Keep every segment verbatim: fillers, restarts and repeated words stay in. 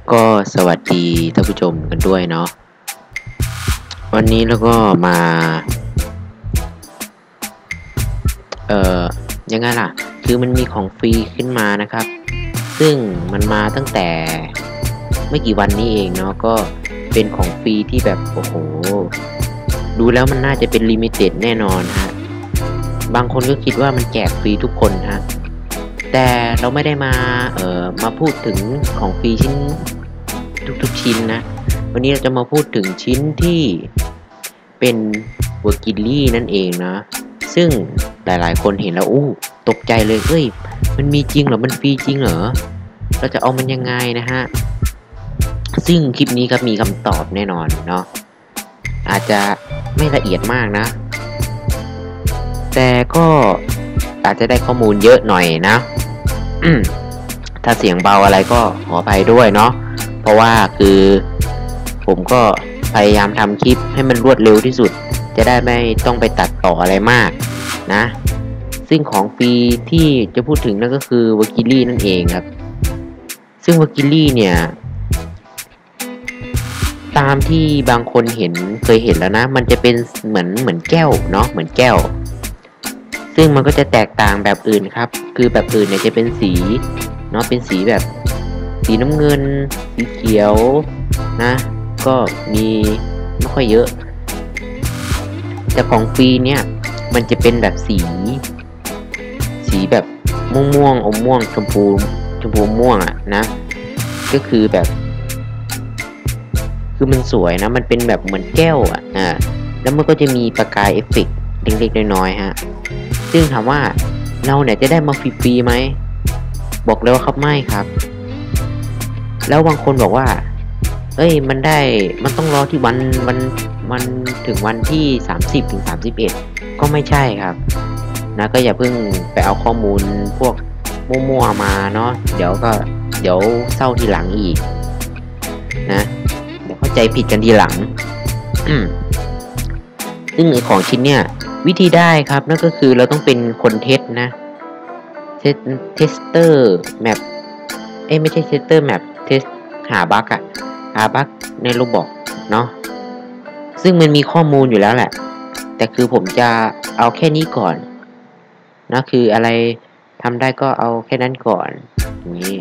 ก็สวัสดีท่านผู้ชมกันด้วยเนาะวันนี้แล้วก็มาเอ่อยังไงล่ะคือมันมีของฟรีขึ้นมานะครับซึ่งมันมาตั้งแต่ไม่กี่วันนี้เองเนาะก็เป็นของฟรีที่แบบโอ้โหดูแล้วมันน่าจะเป็นลิมิเต็ดแน่นอนฮะบางคนก็คิดว่ามันแจกฟรีทุกคนฮะแต่เราไม่ได้มาเอ่อมาพูดถึงของฟรีชิ้นทุกๆชิ้นนะวันนี้เราจะมาพูดถึงชิ้นที่เป็นเวอร์กิลลี่นั่นเองนะซึ่งหลายๆคนเห็นแล้วอู้ตกใจเลยเอ้ยมันมีจริงเหรอมันฟรีจริงเหรอเราจะเอามันยังไงนะฮะซึ่งคลิปนี้ก็มีคำตอบแน่นอนเนาะอาจจะไม่ละเอียดมากนะแต่ก็อาจจะได้ข้อมูลเยอะหน่อยนะถ้าเสียงเบาอะไรก็ขออภัยด้วยเนาะเพราะว่าคือผมก็พยายามทำคลิปให้มันรวดเร็วที่สุดจะได้ไม่ต้องไปตัดต่ออะไรมากนะซึ่งของฟรีที่จะพูดถึงนั่นก็คือวากิลี่นั่นเองครับซึ่งวากิลี่เนี่ยตามที่บางคนเห็นเคยเห็นแล้วนะมันจะเป็นเหมือนเหมือนแก้วเนาะเหมือนแก้วซึ่งมันก็จะแตกต่างแบบอื่นครับคือแบบอื่นเนี่ยจะเป็นสีเนาะเป็นสีแบบสีน้ำเงินสีเขียวนะก็มีไม่ค่อยเยอะแต่ของฟรีเนี่ยมันจะเป็นแบบสีสีแบบม่วงม่วงอมม่วงชมพูชมพูม่วงอ่ะนะก็คือแบบคือมันสวยนะมันเป็นแบบเหมือนแก้วอ่ะอ่าแล้วมันก็จะมีประกายเอฟเฟกต์เล็กๆน้อยๆฮะซึ่งถามว่าเราเนี่ยจะได้มาฟรีๆไหมบอกเลยว่าครับไม่ครับแล้วบางคนบอกว่าเอ้ยมันได้มันต้องรอที่วันวันวันถึงวันที่สามสิบถึงสามสิบเอ็ดก็ไม่ใช่ครับนะก็อย่าเพิ่งไปเอาข้อมูลพวกมั่วๆมาเนาะเดี๋ยวก็เดี๋ยวเศร้าทีหลังอีกนะเดี๋ยวเข้าใจผิดกันทีหลังซึ่งของชิ้นเนี่ยวิธีได้ครับนั่นก็คือเราต้องเป็นคนเทสนะเทสเทสเตอร์แมปเอ้ไม่ใช่เทสเตอร์แมปเทสหาบั๊กอะหาบั๊กในโรบอทเนาะซึ่งมันมีข้อมูลอยู่แล้วแหละแต่คือผมจะเอาแค่นี้ก่อนนะคืออะไรทำได้ก็เอาแค่นั้นก่อนอย่างนี้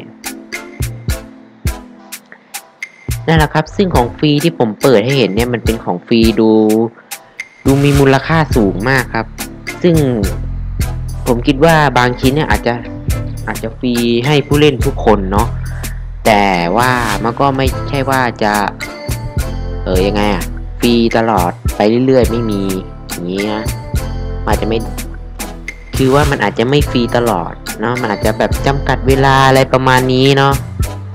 นั่นแหละครับซึ่งของฟรีที่ผมเปิดให้เห็นเนี่ยมันเป็นของฟรีดูดูมีมูลค่าสูงมากครับซึ่งผมคิดว่าบางชิ้นเนี่ยอาจจะอาจจะฟรีให้ผู้เล่นทุกคนเนาะแต่ว่ามันก็ไม่ใช่ว่าจะเออยังไงอะฟรีตลอดไปเรื่อยๆไม่มีอย่างนี้นะอาจจะไม่คือว่ามันอาจจะไม่ฟรีตลอดเนาะมันอาจจะแบบจำกัดเวลาอะไรประมาณนี้เนาะ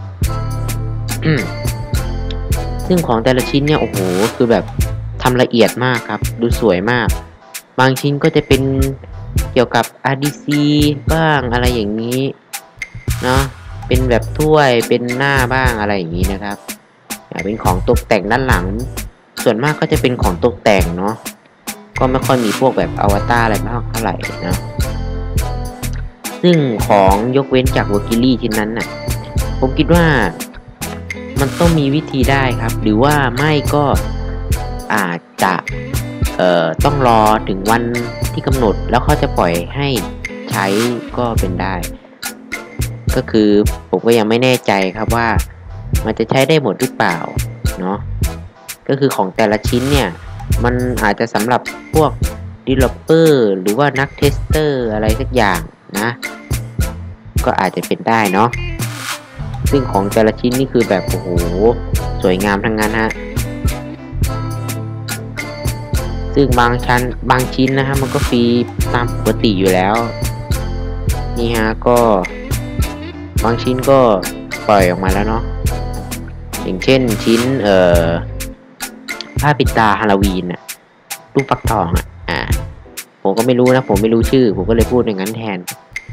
ซึ่งของแต่ละชิ้นเนี่ยโอ้โหคือแบบทำละเอียดมากครับดูสวยมากบางชิ้นก็จะเป็นเกี่ยวกับ อาร์ ดี ซี บ้างอะไรอย่างนี้เนาะเป็นแบบถ้วยเป็นหน้าบ้างอะไรอย่างนี้นะครับเป็นของตกแต่งด้านหลังส่วนมากก็จะเป็นของตกแต่งเนาะก็ไม่ค่อยมีพวกแบบอวตารอะไรมากเท่าไหร่นะซึ่งของยกเว้นจากวอกิลี่ชิ้นนั้นน่ะผมคิดว่ามันต้องมีวิธีได้ครับหรือว่าไม่ก็อาจจะเอ่อต้องรอถึงวันที่กำหนดแล้วเขาจะปล่อยให้ใช้ก็เป็นได้ก็คือผมก็ยังไม่แน่ใจครับว่ามันจะใช้ได้หมดหรือเปล่าเนาะก็คือของแต่ละชิ้นเนี่ยมันอาจจะสำหรับพวก developer หรือว่านักเทสเตอร์อะไรสักอย่างนะก็อาจจะเป็นได้เนาะซึ่งของแต่ละชิ้นนี่คือแบบโอ้โหสวยงามทั้งนั้นฮะซึ่งบางชั้นบางชิ้นนะฮะมันก็ฟรีตามปกติอยู่แล้วนี่ฮะก็บางชิ้นก็ปล่อยออกมาแล้วเนาะอย่างเช่นชิ้นเอ่อผ้าปิดตาฮาโลวีนน่ะรูปฟักทองอ่ะอ่าผมก็ไม่รู้นะผมไม่รู้ชื่อผมก็เลยพูดอย่างนั้นแทน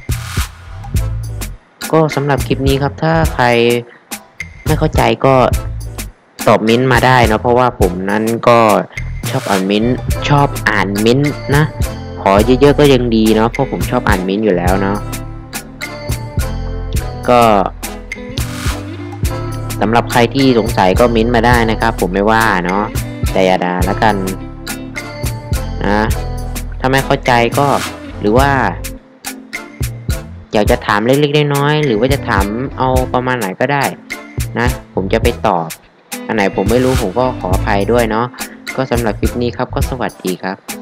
ก็สำหรับคลิปนี้ครับถ้าใครไม่เข้าใจก็ตอบเม้นต์มาได้นะเพราะว่าผมนั้นก็ชอบอ่านเม้นต์ชอบอ่านเม้นต์นะขอเยอะๆก็ยังดีเนาะเพราะผมชอบอ่านเม้นต์อยู่แล้วเนาะก็สำหรับใครที่สงสัยก็เม้นต์มาได้นะครับผมไม่ว่าเนาะแต่อย่าด่าแล้วกันนะถ้าไม่เข้าใจก็หรือว่าอยากจะถามเล็กๆน้อยๆหรือว่าจะถามเอาประมาณไหนก็ได้นะผมจะไปตอบอันไหนผมไม่รู้ผมก็ขออภัยด้วยเนาะก็สำหรับคลิปนี้ครับก็สวัสดีครับ